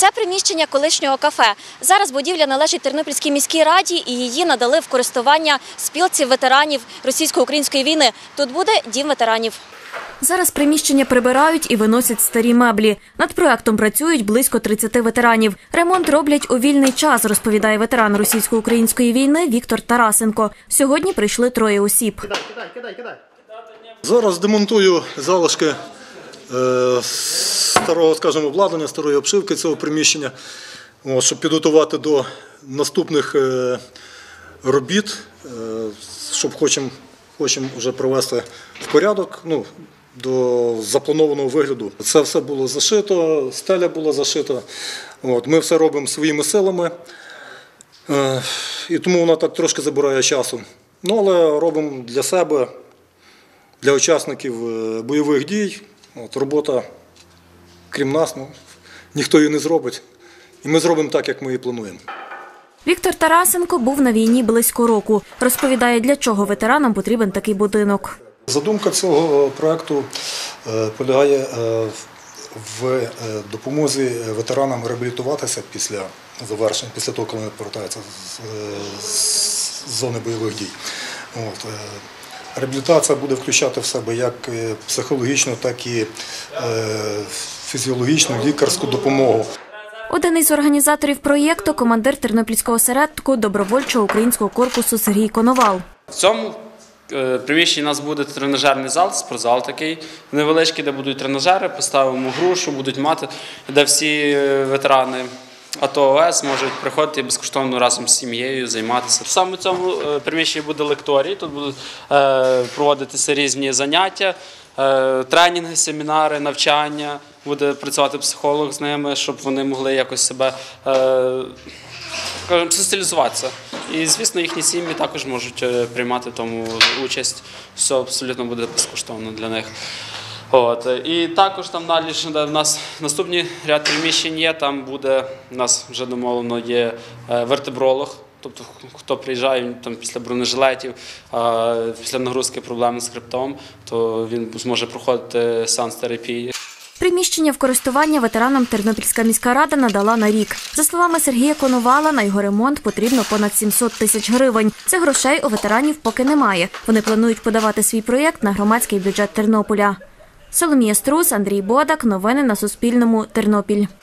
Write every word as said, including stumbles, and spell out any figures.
Це приміщення колишнього кафе. Зараз будівля належить Тернопільській міській раді і її надали в користування спілці ветеранів російсько-української війни. Тут буде дім ветеранів. Зараз приміщення прибирають і виносять старі меблі. Над проектом працюють близько тридцяти ветеранів. Ремонт роблять у вільний час, розповідає ветеран російсько-української війни Віктор Тарасенко. Сьогодні прийшли троє осіб. Кидай, кидай, кидай, кидай. Зараз демонтую залишки е, старого, скажімо, обладнання, старої обшивки цього приміщення, о, щоб підготувати до наступних е, робіт, е, щоб хочемо хочемо вже привести в порядок, ну, до запланованого вигляду. Це все було зашито, стеля була зашита. От, ми все робимо своїми силами, е, і тому вона так трошки забирає часу. Ну, але робимо для себе, для учасників бойових дій. От, робота, крім нас, ну, ніхто її не зробить. І ми зробимо так, як ми її плануємо. Віктор Тарасенко був на війні близько року. Розповідає, для чого ветеранам потрібен такий будинок. Задумка цього проєкту полягає в допомозі ветеранам реабілітуватися після завершення, після того, коли вони повертаються з зони бойових дій. От. Реабілітація буде включати в себе як психологічну, так і фізіологічну, лікарську допомогу. Один із організаторів проєкту – командир Тернопільського осередку добровольчого українського корпусу Сергій Коновал. В цьому приміщенні у нас буде тренажерний зал, спортзал такий невеличкий, де будуть тренажери, поставимо грушу, будуть мати, де всі ветерани АТО ОС можуть приходити безкоштовно разом з сім'єю займатися. Саме в цьому приміщенні буде лекторій, тут будуть проводитися різні заняття, тренінги, семінари, навчання, буде працювати психолог з ними, щоб вони могли якось себе, скажімо, соціалізуватися. І, звісно, їхні сім'ї також можуть приймати в тому участь, все абсолютно буде безкоштовно для них. От. І також там далі в нас наступний ряд приміщень є, там буде, у нас вже домовлено, є вертебролог, тобто хто приїжджає там, після бронежилетів, після нагрузки проблеми з хребтом, то він зможе проходити сеанс терапії. Приміщення в користування ветеранам Тернопільська міська рада надала на рік. За словами Сергія Коновала, на його ремонт потрібно понад сімсот тисяч гривень. Цих грошей у ветеранів поки немає. Вони планують подавати свій проєкт на громадський бюджет Тернополя. Соломія Струс, Андрій Бодак. Новини на Суспільному. Тернопіль.